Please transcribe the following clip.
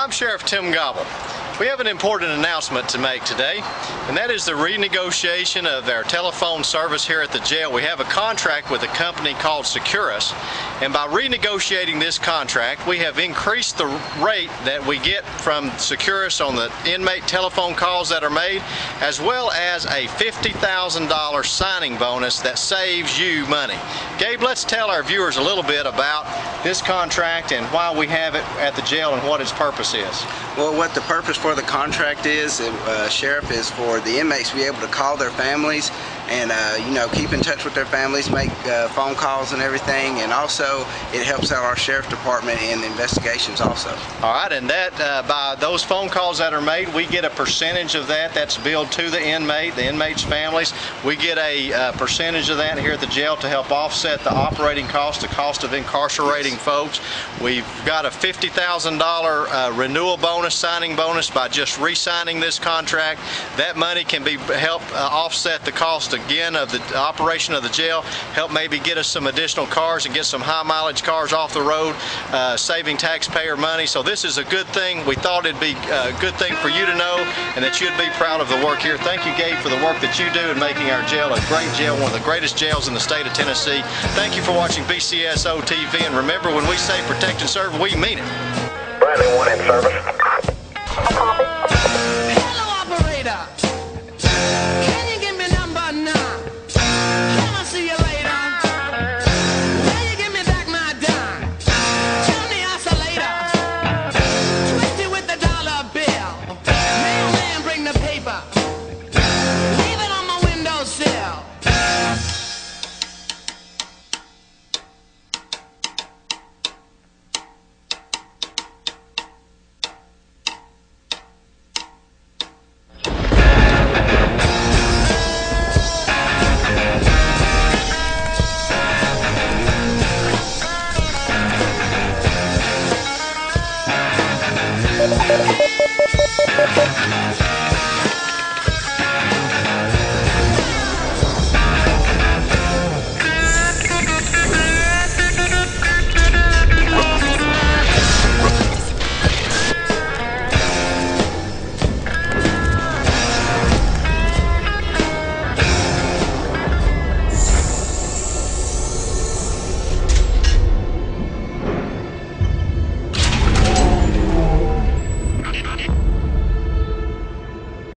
I'm Sheriff Tim Gobble. We have an important announcement to make today, and that is the renegotiation of our telephone service here at the jail. We have a contract with a company called Securus, and by renegotiating this contract, we have increased the rate that we get from Securus on the inmate telephone calls that are made, as well as a $50,000 signing bonus that saves you money. Gabe, let's tell our viewers a little bit about this contract and why we have it at the jail and what its purpose is. Well, what the purpose for the contract is, Sheriff, is for the inmates to be able to call their families and keep in touch with their families, make phone calls and everything, and also it helps out our sheriff department in investigations also. All right, and that by those phone calls that are made, we get a percentage of that. That's billed to the inmates' families. We get a percentage of that here at the jail to help offset the operating cost, the cost of incarcerating folks. We've got a $50,000 renewal bonus, signing bonus, by just re-signing this contract. That money can be help offset the cost again of the operation of the jail, help maybe get us some additional cars and get some high mileage cars off the road, saving taxpayer money. So this is a good thing. We thought it'd be a good thing for you to know and that you'd be proud of the work here. Thank you, Gabe, for the work that you do in making our jail a great jail, one of the greatest jails in the state of Tennessee. Thank you for watching BCSOtv, and remember, when we say protect and serve, we mean it. Bradley 1 in service.